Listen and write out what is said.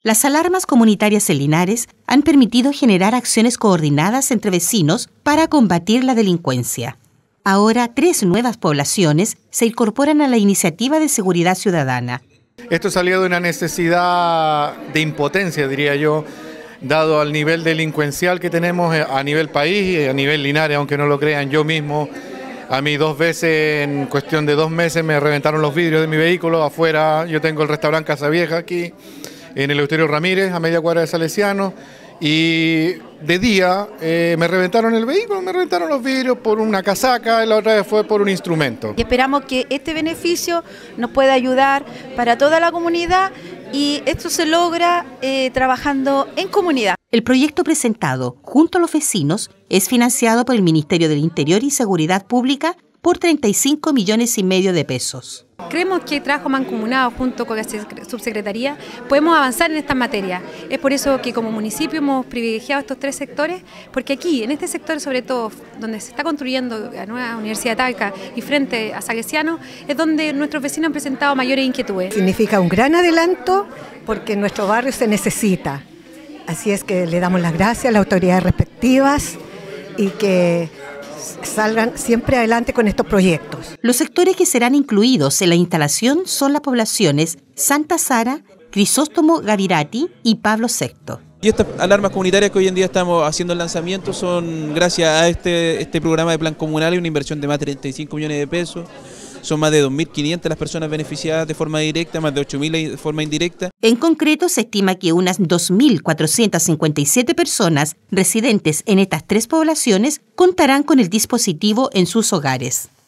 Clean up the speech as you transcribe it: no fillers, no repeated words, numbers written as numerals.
Las alarmas comunitarias en Linares han permitido generar acciones coordinadas entre vecinos para combatir la delincuencia. Ahora, 3 nuevas poblaciones se incorporan a la iniciativa de seguridad ciudadana. Esto salió de una necesidad de impotencia, diría yo, dado al nivel delincuencial que tenemos a nivel país y a nivel Linares, aunque no lo crean. Yo mismo, a mí 2 veces en cuestión de 2 meses me reventaron los vidrios de mi vehículo afuera. Yo tengo el restaurante Casa Vieja aquí, en el Eleuterio Ramírez, a media cuadra de Salesiano, y de día me reventaron el vehículo, me reventaron los vidrios por una casaca, y la otra vez fue por un instrumento. Y esperamos que este beneficio nos pueda ayudar para toda la comunidad y esto se logra trabajando en comunidad. El proyecto presentado junto a los vecinos es financiado por el Ministerio del Interior y Seguridad Pública por 35,5 millones de pesos. Creemos que trabajo mancomunado junto con la subsecretaría podemos avanzar en esta materia. Es por eso que como municipio hemos privilegiado estos 3 sectores, porque aquí, en este sector sobre todo, donde se está construyendo la nueva Universidad de Talca y frente a Salesiano, es donde nuestros vecinos han presentado mayores inquietudes. Significa un gran adelanto porque en nuestro barrio se necesita. Así es que le damos las gracias a las autoridades respectivas y que salgan siempre adelante con estos proyectos. Los sectores que serán incluidos en la instalación son las poblaciones Santa Sara, Crisóstomo Gavirati y Pablo VI. Y estas alarmas comunitarias que hoy en día estamos haciendo el lanzamiento son gracias a este programa de plan comunal y una inversión de más de 35 millones de pesos. Son más de 2.500 las personas beneficiadas de forma directa, más de 8.000 de forma indirecta. En concreto, se estima que unas 2.457 personas residentes en estas 3 poblaciones contarán con el dispositivo en sus hogares.